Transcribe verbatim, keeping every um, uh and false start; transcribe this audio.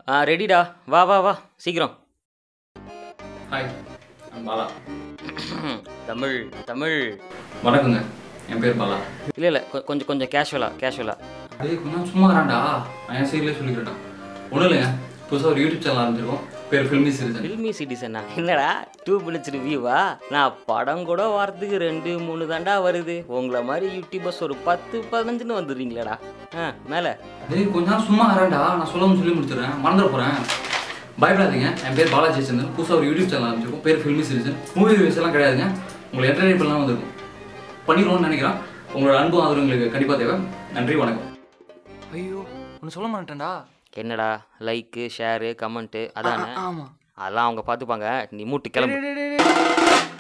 ஆ ரெடிடா, வா வா வா சீக்கிரம். ஹாய், நான் பாலா. தமிழ் தமிழ். வணக்கங்க, என் பேர் பாலா. இல்லை இல்லை கொஞ்சம் கொஞ்சம் கேஷுவலா கேஷுவலா. அதே கொஞ்சம் சும்மா வரான்டா, நான் என் சைட்லேயே சொல்லிக்கிறேன்டா. ஒன்றும் இல்லைங்க, புதுசாக ஒரு யூடியூப் சேனல் ஆரம்பிச்சிருக்கோம், பேர் ஃபில்மி சிட்டிசன். ஃபில்மி சிட்டிசனா? என்னடா டூ மினிட்ஸ் ரிவ்யூவா? நான் படம் கூட வாரத்துக்கு ரெண்டு மூணு தாண்டா வருது. உங்களை மாதிரி யூடியூபர்ஸ் ஒரு பத்து பதினஞ்சுன்னு வந்துடுறீங்களாடா. ஆ மேலே. அதே கொஞ்சம் சும்மா வரான்டா, நான் சொல்லாமல் சொல்லி முடிச்சிடுறேன், மறந்துட போகிறேன். பயப்படாதீங்க, என் பேர் பாலாஜி சந்தன். புதுசாக ஒரு யூடியூப் சேனல் ஆரம்பிச்சிருக்கோம், பேர் ஃபில்மி சிட்டிசன். மூவி ரிவ்யூஸ் எல்லாம் கிடையாதுங்க, உங்களை என்டர்டைன் பண்ணலாம் வந்திருக்கும். பண்ணிடுவோம்னு நினைக்கிறேன். உங்களோட அன்பும் ஆதரவு எங்களுக்கு கண்டிப்பாக தேவை. நன்றி, வணக்கம். ஐயோ, ஒன்று சொல்ல மாட்டேன்டா. என்னடா லைக்கு ஷேரு கமெண்ட்டு அதானே? ஆமாம், அதெல்லாம் அவங்க பார்த்துப்பாங்க. நீ மூட்டு கிளம்பு.